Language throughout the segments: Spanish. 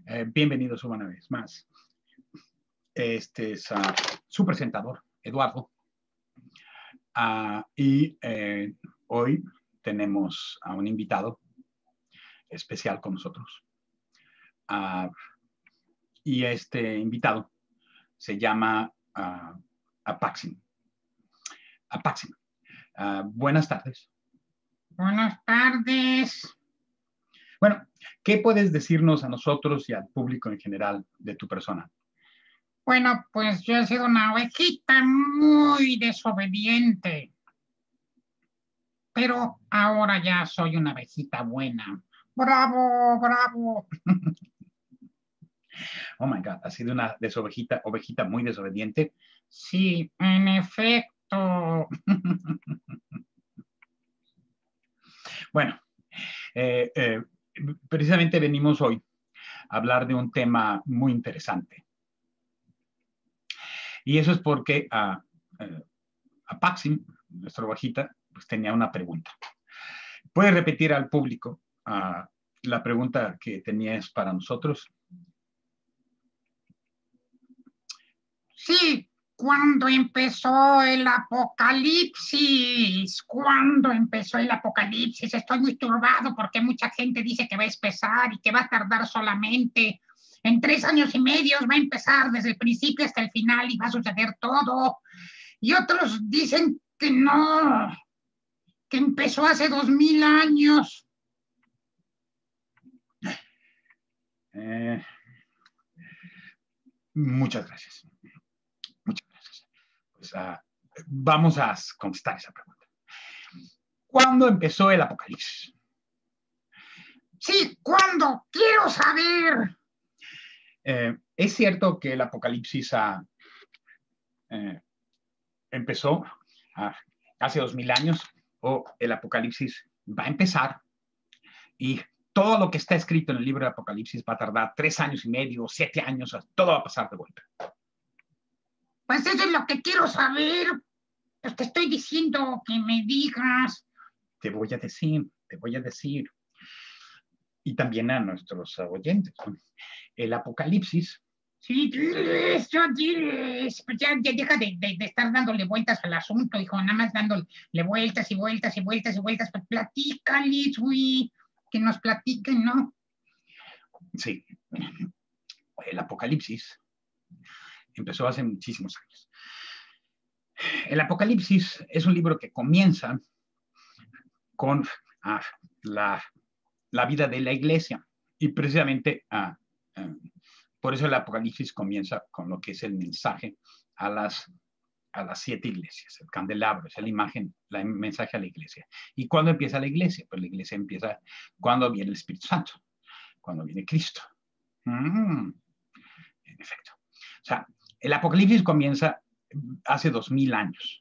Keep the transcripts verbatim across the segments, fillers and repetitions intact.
Eh, bienvenidos una vez más. Este es uh, su presentador, Eduardo. Uh, y eh, hoy tenemos a un invitado especial con nosotros. Uh, y este invitado se llama uh, Apaxim. Apaxim. Uh, buenas tardes. Buenas tardes. Bueno, ¿qué puedes decirnos a nosotros y al público en general de tu persona? Bueno, pues yo he sido una ovejita muy desobediente, pero ahora ya soy una ovejita buena. ¡Bravo, bravo! Oh my God, ¿has sido una desobejita, ovejita muy desobediente? Sí, en efecto. Bueno, eh, eh, precisamente venimos hoy a hablar de un tema muy interesante. Y eso es porque a, a Paxim, nuestra ovejita, pues tenía una pregunta. ¿Puedes repetir al público uh, la pregunta que tenías para nosotros? Sí, ¿cuándo empezó el apocalipsis? ¿Cuándo empezó el apocalipsis? Estoy muy turbado porque mucha gente dice que va a empezar y que va a tardar solamente en tres años y medio, va a empezar desde el principio hasta el final y va a suceder todo. Y otros dicen que no, que empezó hace dos mil años. Eh, muchas gracias. Muchas gracias. Pues, uh, vamos a contestar esa pregunta. ¿Cuándo empezó el apocalipsis? Sí, ¿cuándo? Quiero saber. Eh, es cierto que el apocalipsis uh, eh, empezó uh, hace dos mil años, o el apocalipsis va a empezar y todo lo que está escrito en el libro de Apocalipsis va a tardar tres años y medio, siete años, todo va a pasar de vuelta. Pues eso es lo que quiero saber. Pues te estoy diciendo que me digas. Te voy a decir, te voy a decir. Y también a nuestros oyentes. El Apocalipsis. Sí, diles, ya diles. Pues ya, ya deja de, de, de estar dándole vueltas al asunto, hijo. Nada más dándole vueltas y vueltas y vueltas y vueltas. Pues platícales, güey. Que nos platiquen, ¿no? Sí. El Apocalipsis empezó hace muchísimos años. El Apocalipsis es un libro que comienza con ah, la, la vida de la iglesia. Y precisamente ah, ah, por eso el Apocalipsis comienza con lo que es el mensaje a las, a las siete iglesias. El candelabro es la imagen, el mensaje a la iglesia. ¿Y cuándo empieza la iglesia? Pues la iglesia empieza cuando viene el Espíritu Santo, cuando viene Cristo. Mm, en efecto. O sea, el Apocalipsis comienza hace dos mil años.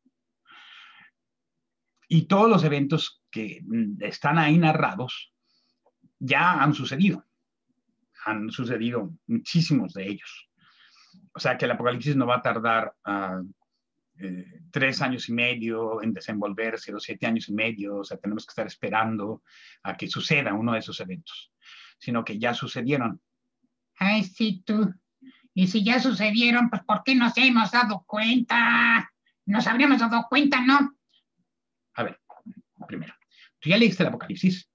Y todos los eventos que están ahí narrados ya han sucedido. Han sucedido muchísimos de ellos. O sea que el Apocalipsis no va a tardar uh, eh, tres años y medio en desenvolverse, o siete años y medio. O sea, tenemos que estar esperando a que suceda uno de esos eventos, sino que ya sucedieron. Ay, sí, tú. Y si ya sucedieron, pues ¿por qué nos hemos dado cuenta? Nos habríamos dado cuenta, ¿no? A ver, primero, ¿tú ya leíste el Apocalipsis?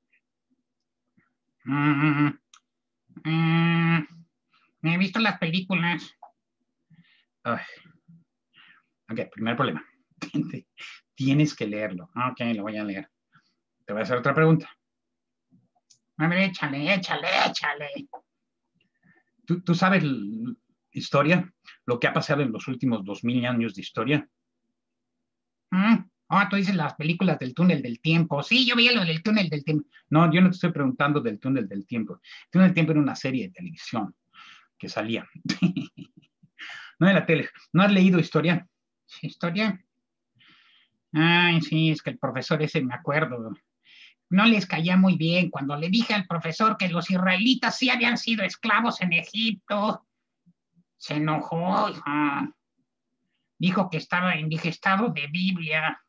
Mm, mm, he visto las películas. Ay. Ok, primer problema. Tienes que leerlo. Ok, lo voy a leer. Te voy a hacer otra pregunta. A ver, échale, échale, échale. ¿Tú, tú sabes historia? Lo que ha pasado en los últimos dos mil años de historia. ¿Mm? Oh, tú dices las películas del túnel del tiempo. Sí, yo veía lo del túnel del tiempo. No, yo no te estoy preguntando del túnel del tiempo. El túnel del tiempo era una serie de televisión que salía. No de la tele. ¿No has leído historia? ¿Historia? Ay, sí, es que el profesor ese, me acuerdo, no les caía muy bien cuando le dije al profesor que los israelitas sí habían sido esclavos en Egipto. Se enojó, hija. Dijo que estaba indigestado de Biblia.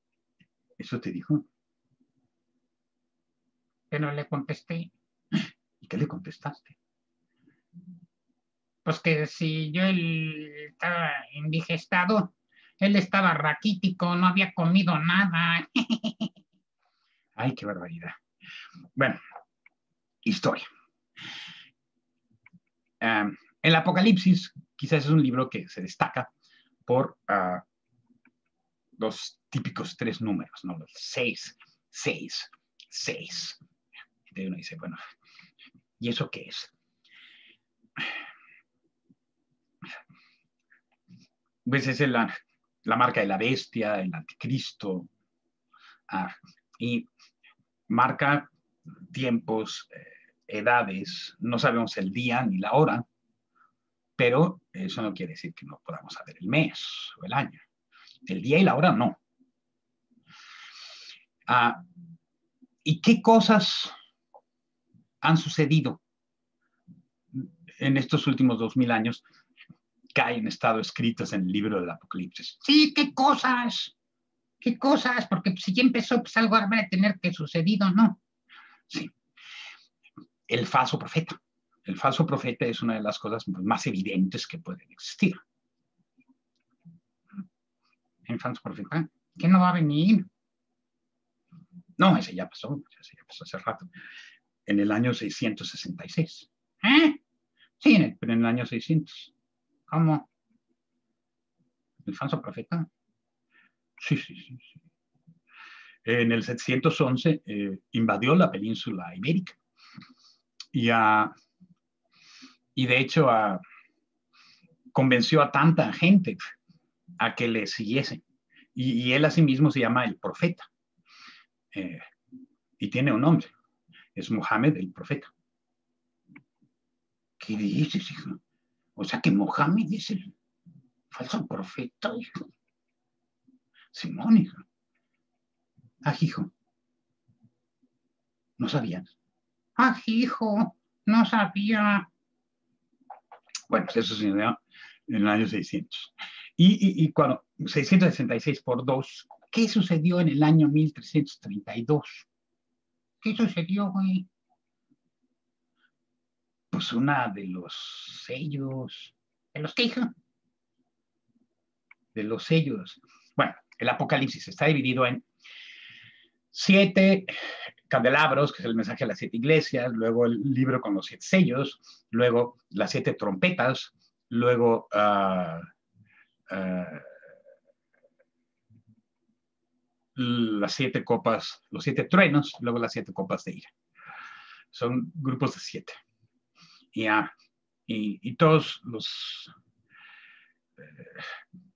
¿Eso te dijo? Pero le contesté, ¿Qué le contestaste? Pues que si yo él estaba indigestado, él estaba raquítico, no había comido nada. Ay, qué barbaridad. Bueno, historia. Um, el Apocalipsis quizás es un libro que se destaca por uh, los típicos tres números, ¿no? Los seis, seis, seis. Entonces uno dice, bueno, ¿y eso qué es? Pues es la, la marca de la bestia, el anticristo, uh, y marca tiempos, eh, edades, no sabemos el día ni la hora, pero eso no quiere decir que no podamos saber el mes o el año. El día y la hora no. Uh, ¿Y qué cosas han sucedido en estos últimos dos mil años que hayan estado escritas en el libro del Apocalipsis? Sí, qué cosas, qué cosas, porque si ya empezó, pues algo habrá de tener que sucedido, ¿no? Sí. El falso profeta. El falso profeta es una de las cosas más evidentes que pueden existir. El falso profeta, que no va a venir. No, ese ya pasó, ese ya pasó hace rato. En el año seiscientos sesenta y seis. ¿Eh? Sí, en el, pero en el año seiscientos. ¿Cómo? ¿El falso profeta? Sí, sí, sí. sí. En el setecientos once eh, invadió la península ibérica. Y, uh, y de hecho uh, convenció a tanta gente a que le siguiese. Y, y él asimismo se llama el profeta. Eh, y tiene un nombre. Es Mohammed el profeta. ¿Qué dices, hijo? O sea que Mohammed es el falso profeta, hijo. Simón, hijo. Ah, hijo. ¿No sabías? Ah, hijo, no sabía. Bueno, pues eso sucedió en el año seiscientos. Y, y, y cuando seiscientos sesenta y seis por dos, ¿qué sucedió en el año mil trescientos treinta y dos? ¿Qué sucedió, güey? Pues una de los sellos. ¿De los qué, hijo? De los sellos. Bueno, el Apocalipsis está dividido en siete candelabros, que es el mensaje a las siete iglesias, luego el libro con los siete sellos, luego las siete trompetas, luego uh, uh, las siete copas, los siete truenos, luego las siete copas de ira. Son grupos de siete. Y, uh, y, y todos los eh,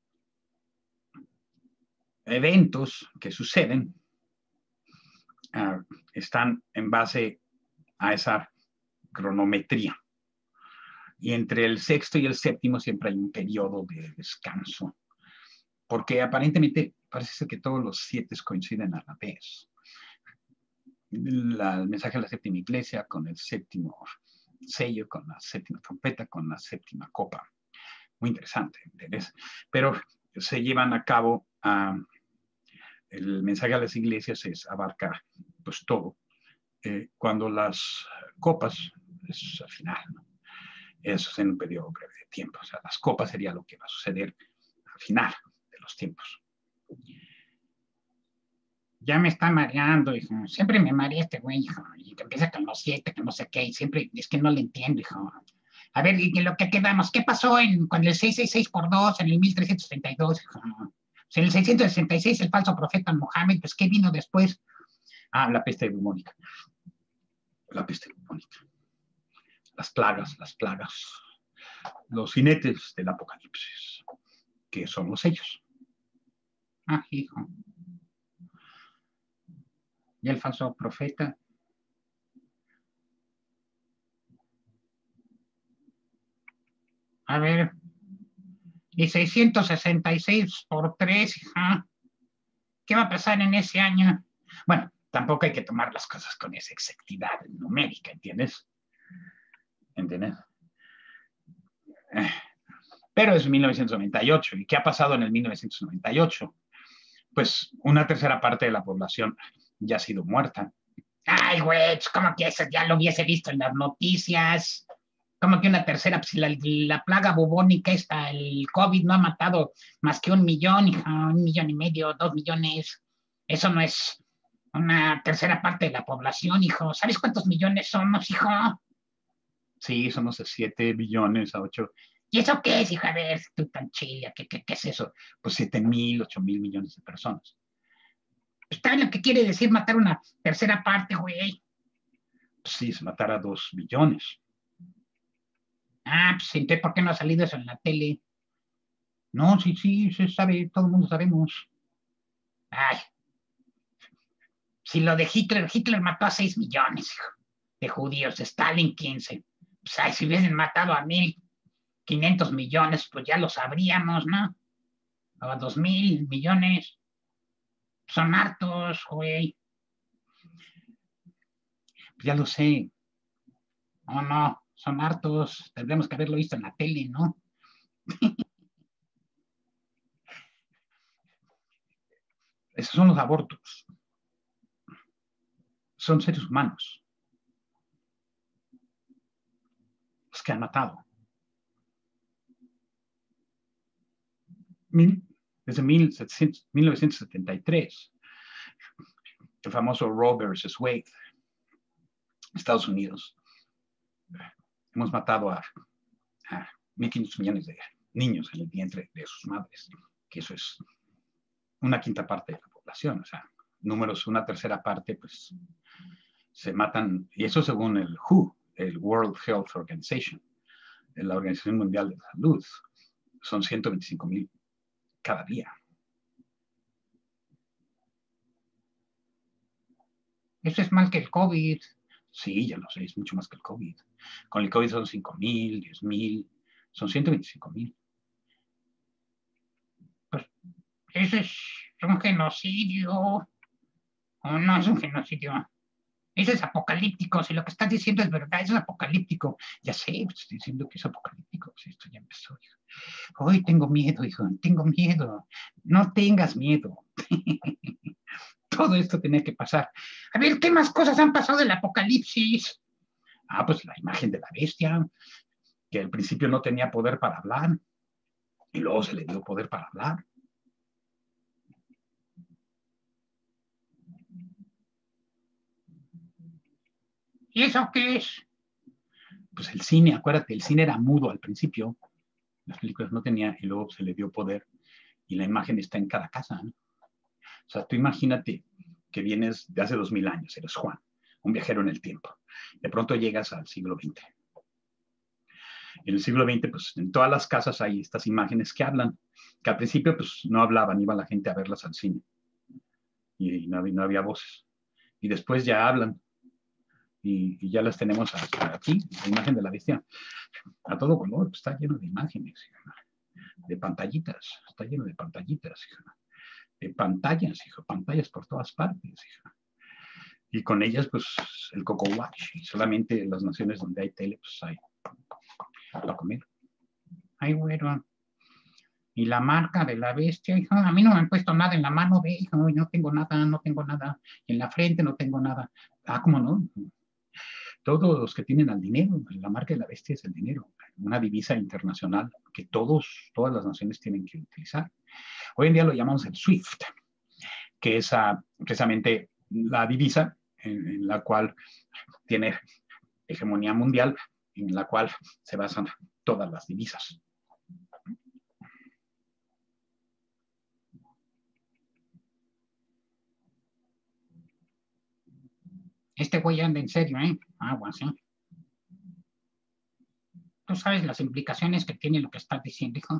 eventos que suceden uh, están en base a esa cronometría. Y entre el sexto y el séptimo siempre hay un periodo de descanso, porque aparentemente parece ser que todos los siete coinciden a la vez. La, el mensaje de la séptima iglesia con el séptimo sello, con la séptima trompeta, con la séptima copa. Muy interesante, ¿entendés? Pero se llevan a cabo, uh, el mensaje a las iglesias es, abarca pues todo. Eh, cuando las copas, es al final, ¿no? Eso es en un periodo breve de tiempo. O sea, las copas sería lo que va a suceder al final de los tiempos. Ya me está mareando, hijo. Siempre me marea este güey, hijo. Y que empieza con los siete, que no sé qué. Y siempre es que no le entiendo, hijo. A ver, y lo que quedamos, ¿qué pasó en, con el seiscientos sesenta y seis por dos en el mil trescientos treinta y dos, hijo? O sea, en el seiscientos sesenta y seis, el falso profeta Mohammed, pues, ¿qué vino después? Ah, la peste bubónica. La peste bubónica. Las plagas, las plagas. Los jinetes del Apocalipsis, que son los sellos. Ah, hijo. ¿Y el falso profeta? A ver. Y seiscientos sesenta y seis por tres, hija. ¿Qué va a pasar en ese año? Bueno, tampoco hay que tomar las cosas con esa exactitud numérica, ¿entiendes? ¿Entiendes? Eh, pero es mil novecientos noventa y ocho. ¿Y qué ha pasado en el mil novecientos noventa y ocho? Pues una tercera parte de la población ya ha sido muerta. Ay, güey, pues como que eso ya lo hubiese visto en las noticias. Como que una tercera, pues la, la plaga bubónica esta, el COVID no ha matado más que un millón, hija, un millón y medio, dos millones. Eso no es una tercera parte de la población, hijo. ¿Sabes cuántos millones somos, hijo? Sí, somos de siete billones a ocho. ¿Y eso qué es, hija? A ver, tú tan chilla, ¿qué, qué, qué es eso? Pues siete mil, ocho mil millones de personas. ¿Sabes lo que quiere decir matar una tercera parte, güey? Pues sí, se matara dos billones. Ah, pues entonces, ¿por qué no ha salido eso en la tele? No, sí, sí, se sabe, todo el mundo sabemos. Ay, si lo de Hitler, Hitler mató a seis millones, hijo, de judíos, Stalin quince. Pues ay, si hubiesen matado a mil quinientos millones, pues ya lo sabríamos, ¿no? O a dos mil millones. Son hartos, güey. Ya lo sé. No, no, son hartos. Tendremos que haberlo visto en la tele, ¿no? Esos son los abortos. Son seres humanos los que han matado. Mil, desde mil novecientos setenta y tres, el famoso Roe versus Wade, Estados Unidos. Hemos matado a, a mil quinientos millones de niños en el vientre de sus madres, que eso es una quinta parte de la población, o sea, números, una tercera parte, pues se matan, y eso según el W H O, el World Health Organization, la Organización Mundial de la Salud, son ciento veinticinco mil cada día. Eso es más que el COVID. Sí, ya lo sé, es mucho más que el COVID. Con el COVID son cinco mil, diez mil, son ciento veinticinco mil. Pues eso es un genocidio. O no es un genocidio. Eso es apocalíptico. Si lo que estás diciendo es verdad, eso es apocalíptico. Ya sé, pues, estoy diciendo que es apocalíptico. Si esto ya empezó, hijo. Hoy tengo miedo, hijo, tengo miedo. No tengas miedo. Todo esto tenía que pasar. A ver, ¿qué más cosas han pasado del apocalipsis? Ah, pues la imagen de la bestia, que al principio no tenía poder para hablar, y luego se le dio poder para hablar. ¿Y eso qué es? Pues el cine, acuérdate, el cine era mudo al principio, las películas no tenía, y luego se le dio poder, y la imagen está en cada casa, ¿no? O sea, tú imagínate que vienes de hace dos mil años, eres Juan, un viajero en el tiempo. De pronto llegas al siglo veinte. En el siglo veinte, pues en todas las casas hay estas imágenes que hablan, que al principio pues no hablaban, iba la gente a verlas al cine y no había, no había voces. Y después ya hablan y, y ya las tenemos hasta aquí, la imagen de la bestia, a todo color, pues, está lleno de imágenes, de pantallitas, está lleno de pantallitas, de pantallas, hijo, pantallas por todas partes, hijo. Y con ellas, pues, el Coco Watch, y solamente en las naciones donde hay tele, pues hay para comer. Ay, güero. Y la marca de la bestia, hijo, a mí no me han puesto nada en la mano, ve, hijo, no tengo nada, no tengo nada. En la frente no tengo nada. Ah, ¿cómo no? Todos los que tienen al dinero, la marca de la bestia es el dinero, una divisa internacional que todos, todas las naciones tienen que utilizar. Hoy en día lo llamamos el SWIFT, que es uh, precisamente la divisa en, en la cual tiene hegemonía mundial, en la cual se basan todas las divisas. Este güey anda en serio, ¿eh? Aguas, ¿eh? Tú sabes las implicaciones que tiene lo que estás diciendo, hijo.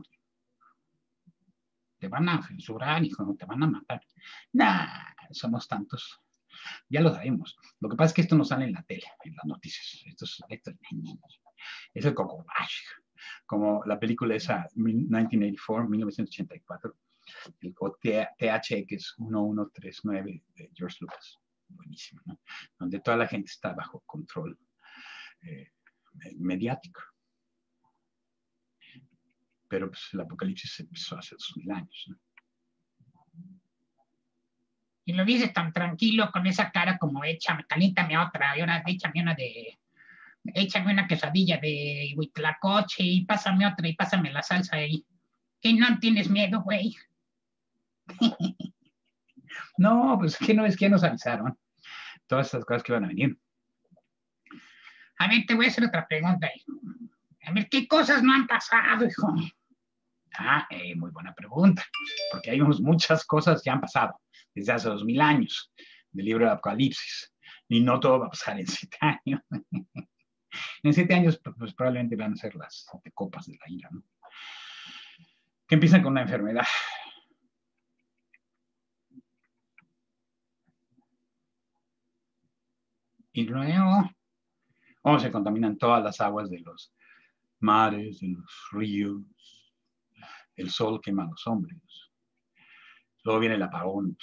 Te van a censurar, hijo, te van a matar. Nah, somos tantos. Ya lo sabemos. Lo que pasa es que esto no sale en la tele, en las noticias. Esto es, esto es, es el Coco Wash, como la película esa, mil novecientos ochenta y cuatro, el T H X uno uno tres nueve de George Lucas. Buenísimo, ¿no? Donde toda la gente está bajo control eh, mediático. Pero pues, el apocalipsis empezó hace dos mil años, ¿no? Y lo dices tan tranquilo, con esa cara como échame, caliéntame otra, y ahora échame una de, échame una quesadilla de huitlacoche y pásame otra y pásame la salsa ahí. Que no tienes miedo, güey. No, pues que no es que nos avisaron todas estas cosas que van a venir. A ver, te voy a hacer otra pregunta, hijo. A ver, ¿qué cosas no han pasado, hijo? Ah, eh, muy buena pregunta, porque hay muchas cosas que han pasado desde hace dos mil años del libro de Apocalipsis, y no todo va a pasar en siete años. En siete años, pues probablemente van a ser las siete copas de la ira, ¿no? Que empiezan con una enfermedad. Y luego, oh, se contaminan todas las aguas de los mares, de los ríos, el sol quema a los hombres. Luego viene el apagón.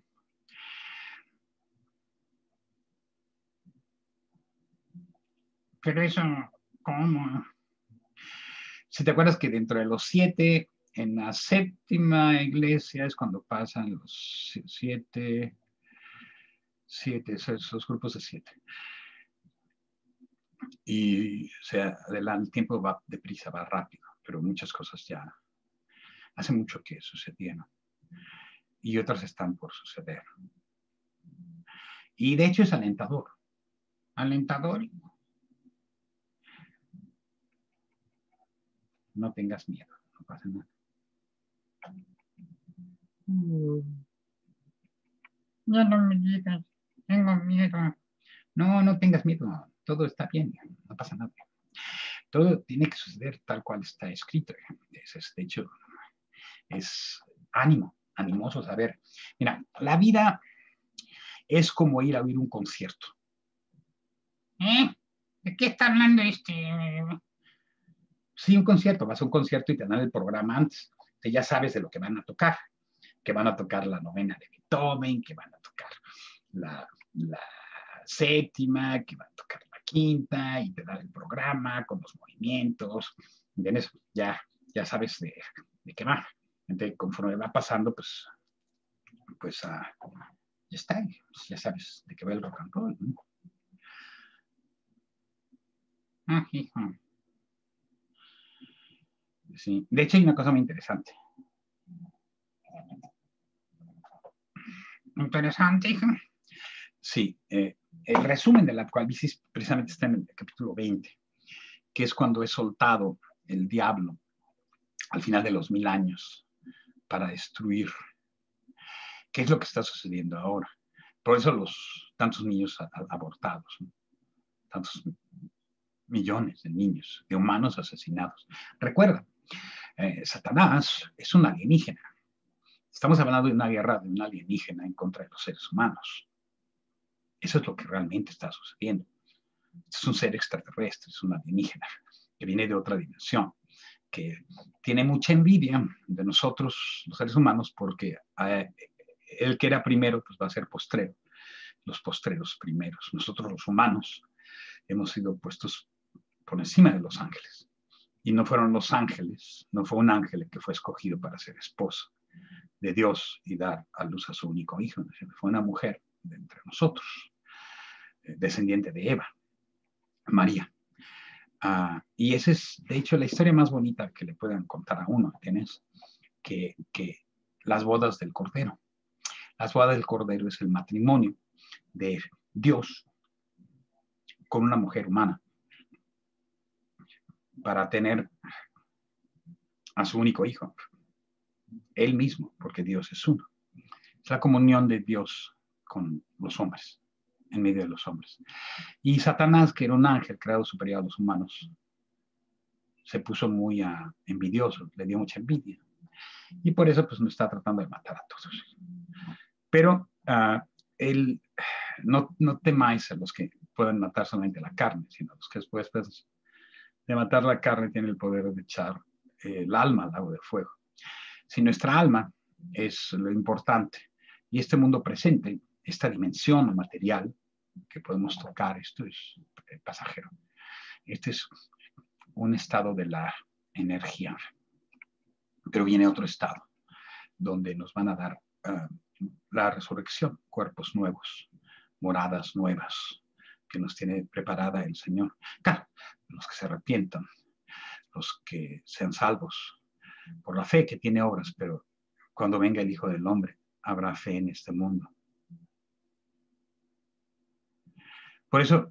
Pero eso, ¿cómo? Si te acuerdas que dentro de los siete, en la séptima iglesia es cuando pasan los siete, siete, esos, esos grupos de siete. Y o sea, el tiempo va deprisa, va rápido, pero muchas cosas ya hace mucho que sucedieron. Y otras están por suceder. Y de hecho es alentador. Alentador. No tengas miedo, no pasa nada. Ya no me digas, tengo miedo. No, no tengas miedo, todo está bien, no pasa nada. Todo tiene que suceder tal cual está escrito. Es, es, de hecho, es ánimo, animoso saber. Mira, la vida es como ir a oír un concierto. ¿Eh? ¿De qué está hablando este? Sí, un concierto, vas a un concierto y te dan el programa antes. Entonces ya sabes de lo que van a tocar, que van a tocar la novena de Beethoven, que van a tocar la, la séptima, que van a tocar la quinta, y te dan el programa con los movimientos, ¿entiendes? Ya, ya sabes de, de qué va. Entonces, conforme va pasando, pues, pues uh, ya está, pues ya sabes de qué va el rock and roll, ¿no? Ah, hijo. Sí. De hecho, hay una cosa muy interesante. Interesante, hijo. Sí, eh, el resumen del Apocalipsis precisamente está en el capítulo veinte, que es cuando es soltado el diablo al final de los mil años para destruir. ¿Qué es lo que está sucediendo ahora? Por eso los tantos niños abortados, ¿no? Tantos millones de niños, de humanos asesinados. Recuerda, eh, Satanás es un alienígena. Estamos hablando de una guerra de un alienígena en contra de los seres humanos. Eso es lo que realmente está sucediendo. Es un ser extraterrestre, es un alienígena que viene de otra dimensión, que tiene mucha envidia de nosotros, los seres humanos, porque eh, el que era primero, pues va a ser postrero, los postreros primeros. Nosotros los humanos hemos sido puestos por encima de los ángeles. Y no fueron los ángeles, no fue un ángel el que fue escogido para ser esposo de Dios y dar a luz a su único hijo, fue una mujer de entre nosotros, descendiente de Eva, María. Uh, y esa es, de hecho, la historia más bonita que le pueden contar a uno, ¿tienes? Que, que las bodas del Cordero. Las bodas del Cordero es el matrimonio de Dios con una mujer humana para tener a su único hijo, él mismo, porque Dios es uno. Es la comunión de Dios con los hombres, en medio de los hombres. Y Satanás, que era un ángel creado superior a los humanos, se puso muy uh, envidioso, le dio mucha envidia. Y por eso, pues, nos está tratando de matar a todos. Pero uh, él, no, no temáis a los que pueden matar solamente la carne, sino a los que después pues, de matar la carne tienen el poder de echar eh, el alma al lago de fuego. Si nuestra alma es lo importante y este mundo presente, esta dimensión material que podemos tocar, esto es eh, pasajero. Este es un estado de la energía. Pero viene otro estado donde nos van a dar uh, la resurrección, cuerpos nuevos, moradas nuevas que nos tiene preparada el Señor. Claro, los que se arrepientan, los que sean salvos por la fe que tiene obras, pero cuando venga el Hijo del Hombre, habrá fe en este mundo. Por eso,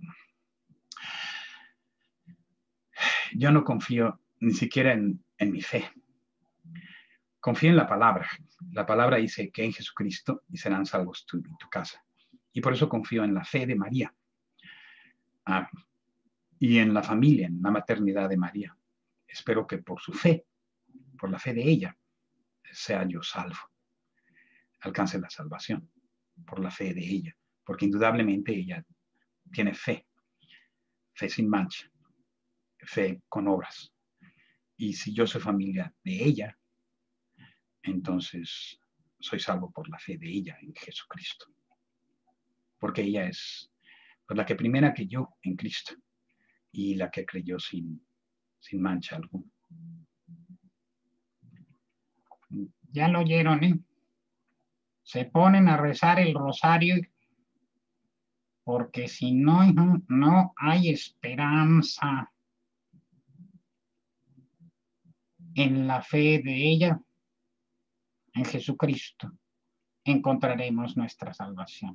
yo no confío ni siquiera en, en mi fe. Confío en la palabra. La palabra dice que en Jesucristo y serán salvos tú y tu casa. Y por eso confío en la fe de María. Ah, y en la familia, en la maternidad de María. Espero que por su fe, por la fe de ella, sea yo salvo. Alcance la salvación por la fe de ella. Porque indudablemente ella tiene fe. Fe sin mancha. Fe con obras. Y si yo soy familia de ella, entonces soy salvo por la fe de ella en Jesucristo. Porque ella es pues, la que primera que yo en Cristo y la que creyó sin, sin mancha alguna. Ya lo oyeron, ¿eh? Se ponen a rezar el rosario porque si no, no hay esperanza en la fe de ella, en Jesucristo, encontraremos nuestra salvación.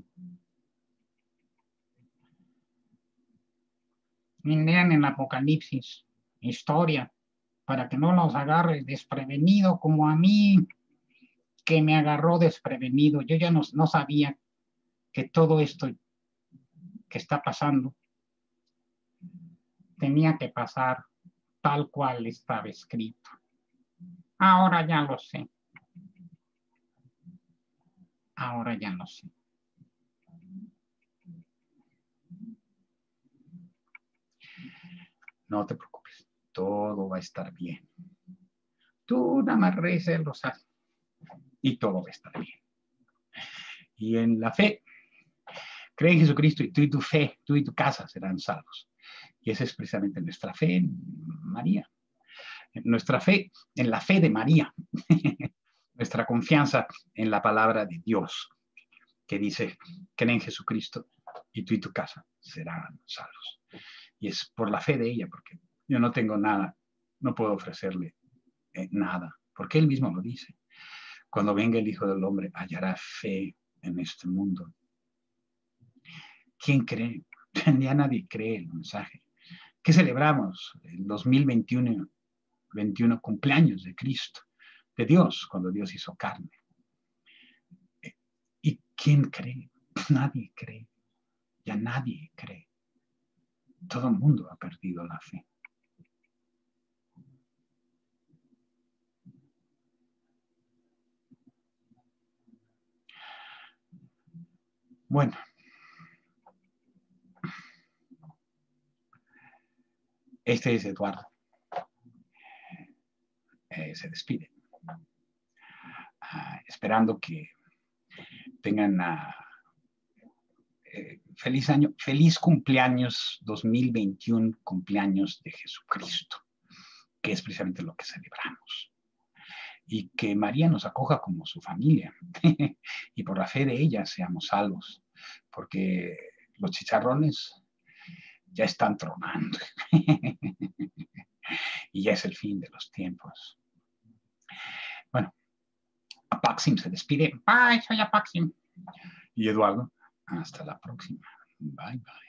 Lean en Apocalipsis, historia, para que no nos agarre desprevenido como a mí, que me agarró desprevenido. Yo ya no, no sabía que todo esto que está pasando tenía que pasar tal cual estaba escrito. Ahora ya lo sé. Ahora ya lo sé. No te preocupes, todo va a estar bien. Tú nada más reza el rosario y todo va a estar bien. Y en la fe, cree en Jesucristo y tú y tu fe, tú y tu casa serán salvos. Y esa es precisamente nuestra fe en María. Nuestra fe en la fe de María. Nuestra confianza en la palabra de Dios, que dice, cree en Jesucristo y tú y tu casa serán salvos. Y es por la fe de ella, porque yo no tengo nada, no puedo ofrecerle eh, nada, porque él mismo lo dice. Cuando venga el Hijo del Hombre, hallará fe en este mundo. ¿Quién cree? Ya nadie cree el mensaje. ¿Qué celebramos? El dos mil veintiuno, veintiuno cumpleaños de Cristo, de Dios, cuando Dios hizo carne. ¿Y quién cree? Nadie cree. Ya nadie cree. Todo el mundo ha perdido la fe. Bueno. Este es Eduardo. Eh, se despide. Uh, esperando que tengan uh, eh, feliz año, feliz cumpleaños dos mil veintiuno, cumpleaños de Jesucristo, que es precisamente lo que celebramos. Y que María nos acoja como su familia y por la fe de ella seamos salvos, porque los chicharrones ya están tronando y ya es el fin de los tiempos. Bueno, Apaxim se despide. Bye, soy Apaxim. Y Eduardo, hasta la próxima. Bye, bye.